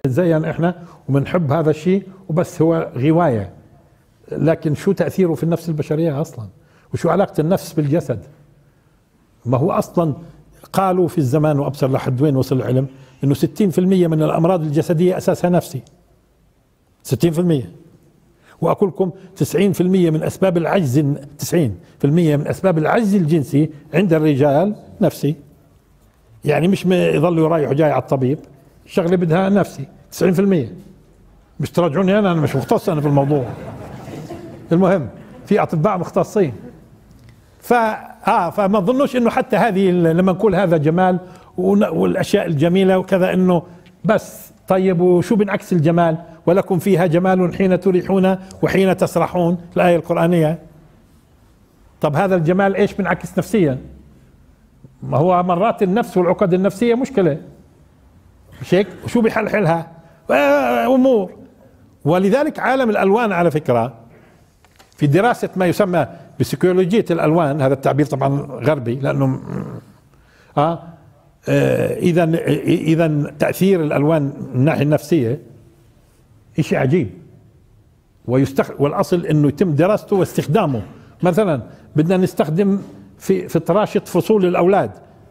بنتزين احنا وبنحب هذا الشيء وبس، هو غواية. لكن شو تأثيره في النفس البشرية أصلا؟ وشو علاقة النفس بالجسد؟ ما هو أصلا قالوا في الزمان وأبصر لحد وين وصل العلم إنه 60% من الأمراض الجسدية أساسها نفسي. 60%. وأقول لكم 90% من أسباب العجز، 90% من أسباب العجز الجنسي عند الرجال نفسي. يعني مش يظلوا رايح وجاي على الطبيب، الشغلة بدها نفسي. 90%. مش تراجعوني أنا مش مختص أنا في الموضوع. المهم في أطباء مختصين. فما تظنوش إنه حتى هذه لما نقول هذا جمال والأشياء الجميلة وكذا إنه بس. طيب وشو بنعكس الجمال؟ ولكم فيها جمال حين تريحون وحين تسرحون، الآية القرآنية. طب هذا الجمال ايش بنعكس نفسيا؟ ما هو مرات النفس والعقد النفسية مشكلة، مش هيك؟ وشو بيحلحلها؟ أمور. ولذلك عالم الألوان على فكرة في دراسة ما يسمى بسيكولوجية الألوان، هذا التعبير طبعا غربي لأنه إذا تأثير الألوان من الناحية النفسية شيء عجيب، والأصل إنه يتم دراسته واستخدامه. مثلا بدنا نستخدم في طراشة فصول الأولاد،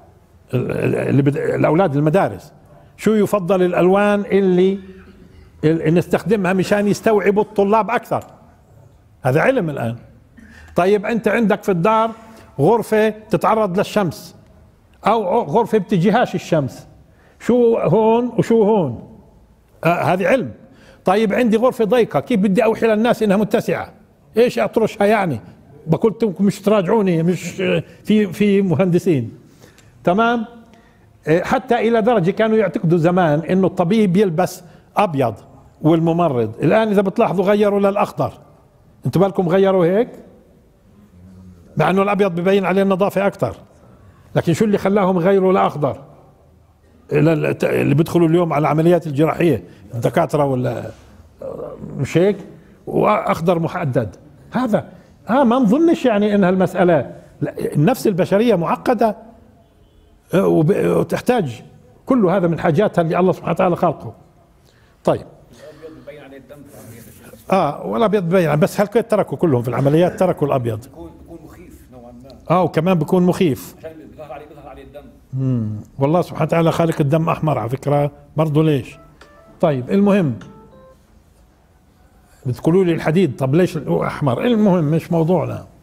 الأولاد المدارس، شو يفضل الألوان اللي نستخدمها مشان يستوعبوا الطلاب أكثر. هذا علم الآن. طيب أنت عندك في الدار غرفة تتعرض للشمس أو غرفة بتجيهاش الشمس، شو هون وشو هون؟ هذه علم. طيب عندي غرفة ضيقة، كيف بدي أوحي للناس إنها متسعة؟ إيش أطرشها يعني؟ بقولتكم مش تراجعوني، مش في مهندسين. تمام. حتى إلى درجة كانوا يعتقدوا زمان إنه الطبيب يلبس أبيض والممرض. الآن إذا بتلاحظوا غيروا للأخضر. أنتوا بالكم غيروا هيك؟ مع إنه الأبيض ببين عليه النظافة أكثر، لكن شو اللي خلاهم يغيروا لأخضر؟ اللي بيدخلوا اليوم على العمليات الجراحية الدكاترة ولا مش هيك؟ وأخضر محدد. هذا ما نظنش يعني إن هالمسألة، النفس البشرية معقدة وتحتاج كل هذا من حاجاتها اللي الله سبحانه وتعالى خلقه. طيب بيبين عليه الدم في والابيض ببين، بس هل تركوا كلهم في العمليات تركوا الابيض؟ بيكون مخيف نوعا ما. وكمان بيكون مخيف عشان بيظهر عليه الدم. والله سبحانه وتعالى خالق الدم احمر على فكرة برضه. ليش؟ طيب المهم بتقولوا لي الحديد، طب ليش احمر؟ المهم مش موضوعنا.